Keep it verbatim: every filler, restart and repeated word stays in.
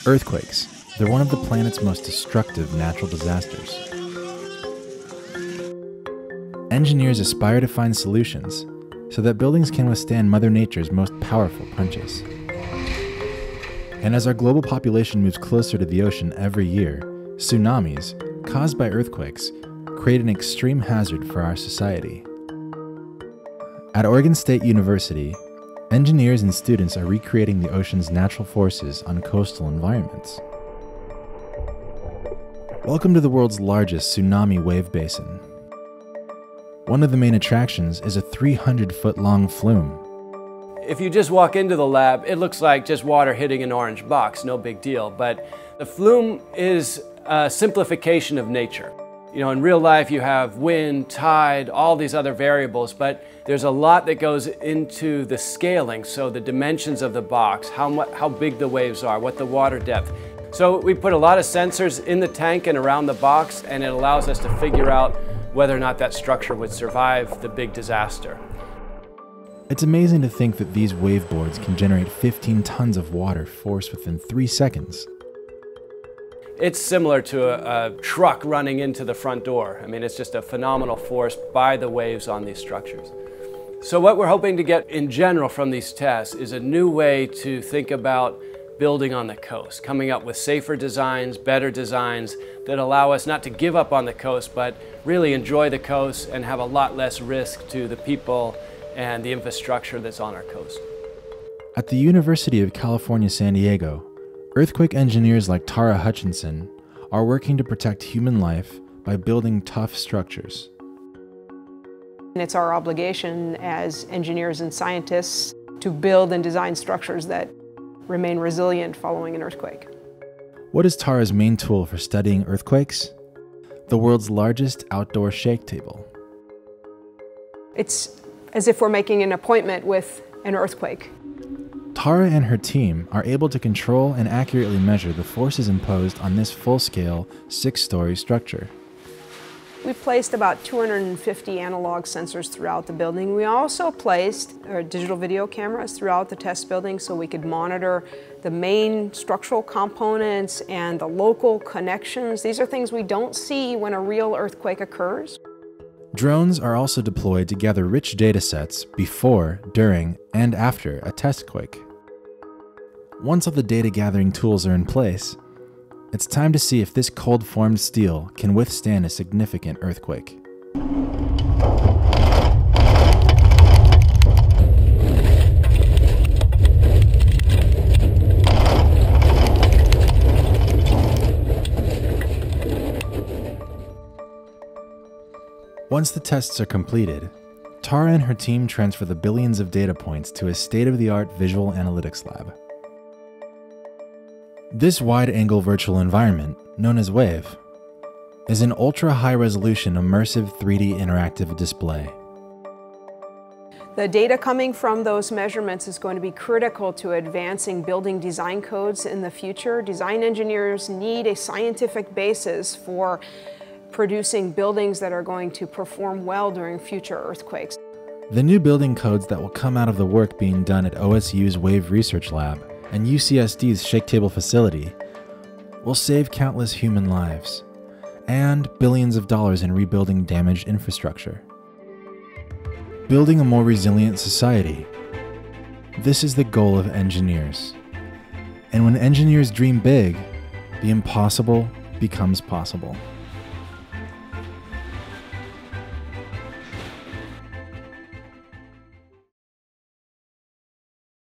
Earthquakes. They're one of the planet's most destructive natural disasters. Engineers aspire to find solutions so that buildings can withstand Mother Nature's most powerful punches. And as our global population moves closer to the ocean every year, tsunamis, caused by earthquakes, create an extreme hazard for our society. At Oregon State University, engineers and students are recreating the ocean's natural forces on coastal environments. Welcome to the world's largest tsunami wave basin. One of the main attractions is a three hundred foot long flume. If you just walk into the lab, it looks like just water hitting an orange box, no big deal. But the flume is a simplification of nature. You know, in real life you have wind, tide, all these other variables, but there's a lot that goes into the scaling, so the dimensions of the box, how, mu how big the waves are, what the water depth. So we put a lot of sensors in the tank and around the box, and it allows us to figure out whether or not that structure would survive the big disaster. It's amazing to think that these wave boards can generate fifteen tons of water force within three seconds. It's similar to a, a truck running into the front door. I mean, it's just a phenomenal force by the waves on these structures. So what we're hoping to get in general from these tests is a new way to think about building on the coast, coming up with safer designs, better designs that allow us not to give up on the coast, but really enjoy the coast and have a lot less risk to the people and the infrastructure that's on our coast. At the University of California, San Diego, earthquake engineers like Tara Hutchinson are working to protect human life by building tough structures. It's our obligation as engineers and scientists to build and design structures that remain resilient following an earthquake. What is Tara's main tool for studying earthquakes? The world's largest outdoor shake table. It's as if we're making an appointment with an earthquake. Tara and her team are able to control and accurately measure the forces imposed on this full-scale, six-story structure. We placed about two hundred fifty analog sensors throughout the building. We also placed uh, digital video cameras throughout the test building so we could monitor the main structural components and the local connections. These are things we don't see when a real earthquake occurs. Drones are also deployed to gather rich data sets before, during, and after a test quake. Once all the data gathering tools are in place, it's time to see if this cold-formed steel can withstand a significant earthquake. Once the tests are completed, Tara and her team transfer the billions of data points to a state-of-the-art visual analytics lab. This wide-angle virtual environment, known as WAVE, is an ultra-high-resolution immersive three D interactive display. The data coming from those measurements is going to be critical to advancing building design codes in the future. Design engineers need a scientific basis for producing buildings that are going to perform well during future earthquakes. The new building codes that will come out of the work being done at O S U's WAVE Research Lab and U C S D's Shake Table facility will save countless human lives and billions of dollars in rebuilding damaged infrastructure. Building a more resilient society. This is the goal of engineers. And when engineers dream big, the impossible becomes possible.